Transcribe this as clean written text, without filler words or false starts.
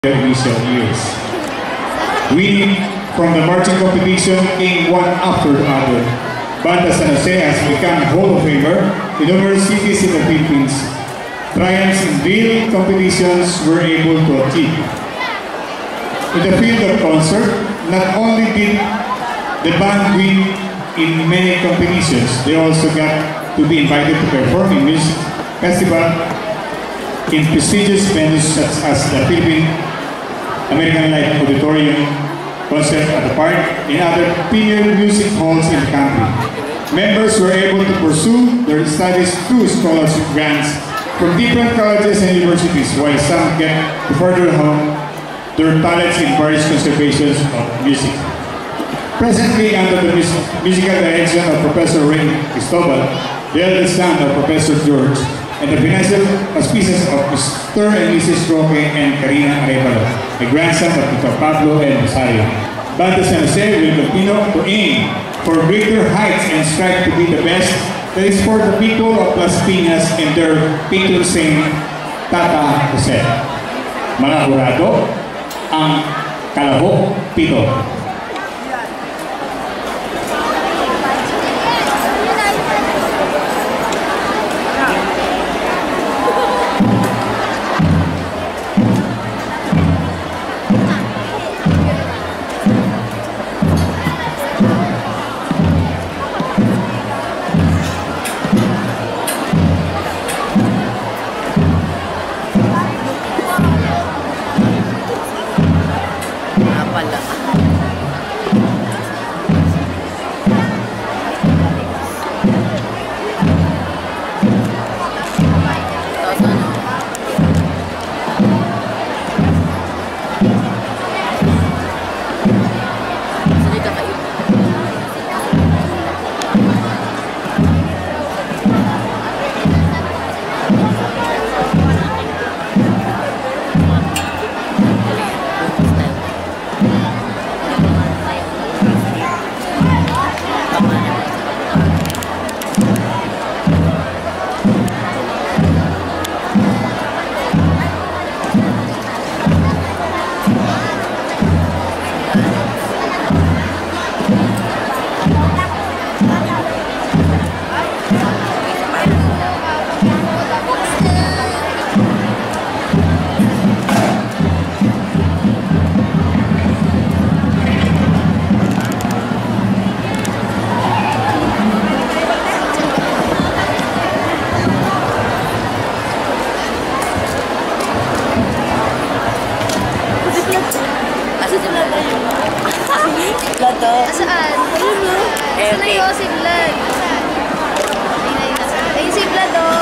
initial years. Winning from the marching competition came one after the other. Banda San Jose has become Hall of Famer in numerous cities in the Philippines. Triumphs in real competitions were able to achieve. In the field of concert, not only did the band win in many competitions, they also got to be invited to perform in music festival in prestigious venues such as the Philippine American Light Auditorium, Concert at the Park, and other premier music halls in the country. Members were able to pursue their studies through scholarship grants from different colleges and universities, while some get to further hone their talents in various conservations of music. Presently, under the musical direction of Professor Ray Cristobal, the eldest son of Professor George, and the financial auspices of Mr. and Mrs. Roque and Karina Arevalo, the grandson of Dr. Pablo and Rosario. Banda San Jose will continue to aim for greater heights and strive to be the best that is for the people of Las Piñas and their patron saint, Tata Jose. Mga hurado, ang Kalahok Pito. Saan? Ayun mo. Saan na yung si Vlad? Ayun si Vlad, oh.